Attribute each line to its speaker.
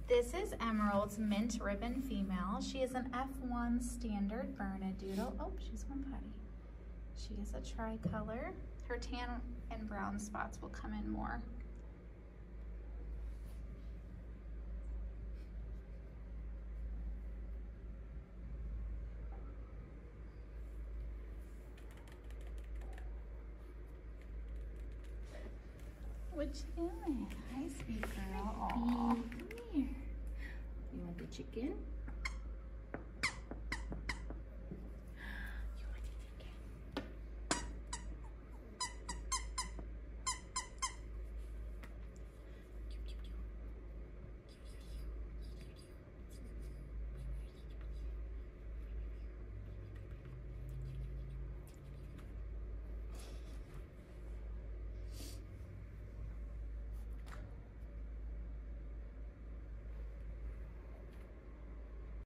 Speaker 1: This is Emerald's Mint Ribbon Female. She is an F1 standard Bernedoodle. Oh, she's one potty. She is a tricolor. Her tan and brown spots will come in more. What you doing? Hi, sweet girl. Aww. Come here. You want the chicken?